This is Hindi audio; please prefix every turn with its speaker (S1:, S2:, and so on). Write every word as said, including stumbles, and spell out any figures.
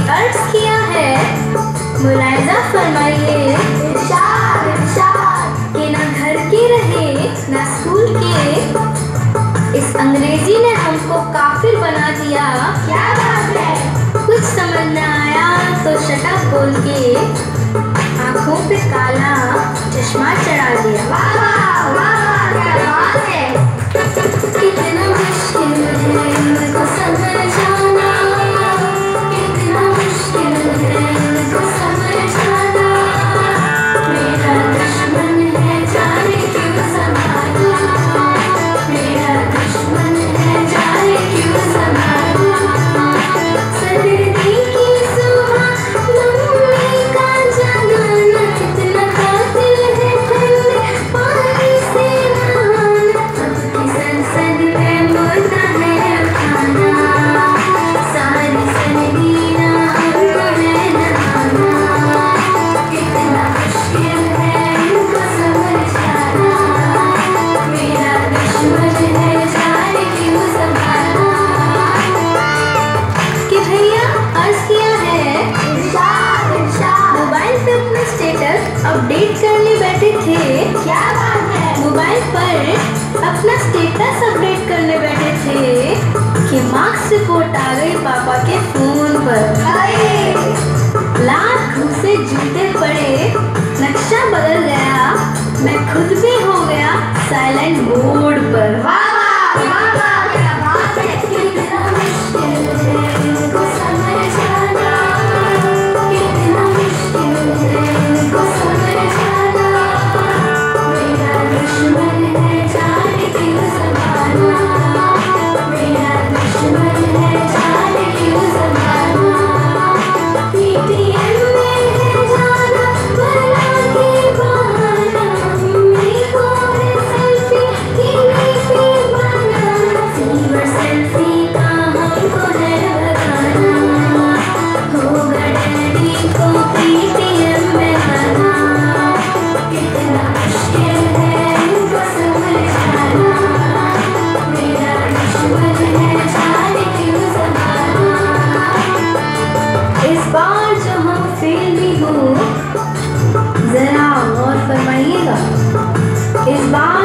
S1: अर्ज किया है, मुलायजा फरमाइए इरशाद इरशाद कि ना घर के रहे ना स्कूल के। इस अंग्रेजी ने हमको काफिर बना दिया। क्या बात है। कुछ समझ न आया तो शटअप बोल के आंखों पे काला चश्मा चढ़ा दिया। वाह वाह वाह, क्या बात है। कितना मुश्किल है इनको समझाना, कितना मुश्किल है इनको समझाना। मेरा दुश्मन है जाने क्यों संभालना, मेरा दुश्मन है जाने क्यों संभालना। सर्दी की सुबह लम्बी का जगाना, कितना कातिल है ठंडे पानी से नहाना। सबकी संसद में मुर्दा है उठाना, सारी सर्दियाँ हमको है नहाना। कितना मुश्किल है इनको समझाना, मेरा दुश्मन है जाने क्यों संभालना। कि भैया अर्ज किया है इरशाद इरशाद, मोबाइल पे अपना स्टेटस अपडेट करने बैठे थे। क्या बात है। मोबाइल पर अपना स्टेटस अपडेट करने बैठे थे कि मार्क्स रिपोर्ट आ गई पापा के फोन पर। लाख घूसे जूते पड़े, नक्शा बदल गया, मैं खुद भी हो गया साइलेंट मोड पर। वाह वाह वाह वाह, क्या बात है। कितना मुश्किल है इनको समझाना, कितना मुश्किल है इनको समझाना। मेरा दुश्मन है जाने क्यों संभालना, मेरा दुश्मन है जाने क्यों संभालना। पीटीएम में है जाना वरना के बहाना, मम्मी को है सेल्फी टीवी पे बनाना। फीवर सेल्फी का हमको है भगाना, होगा डैडी को पीटीएम में आना। कितना मुश्किल है इनको समझाना, मेरा दुश्मन है जाने क्यों संभालना। इस बार जो हम फेल भी हो जरा और फरमाइएगा, इस बार